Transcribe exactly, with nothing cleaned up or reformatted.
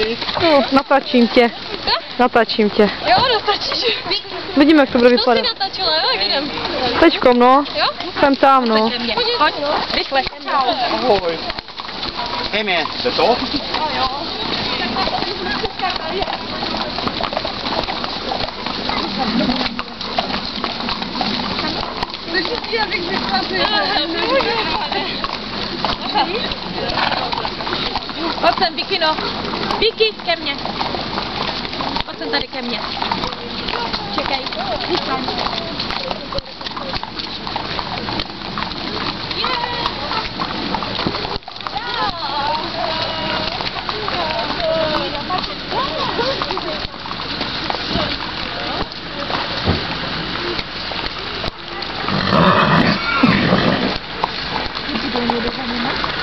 No, natačím tě. Natačím tě. Jo, natačíš. Vidíme, jak to bude vypadat. To si natačila, jo, jak jdem. Teďkom, no. Jo? Jsem tam, no. Pojď, rychle. Ahoj. Jdeme, jde to? Jo. Pojď sem, Vicky, no. Vicky, ke mně. Pojď sem tady ke mně. Čekej. Vystaň. Yeah.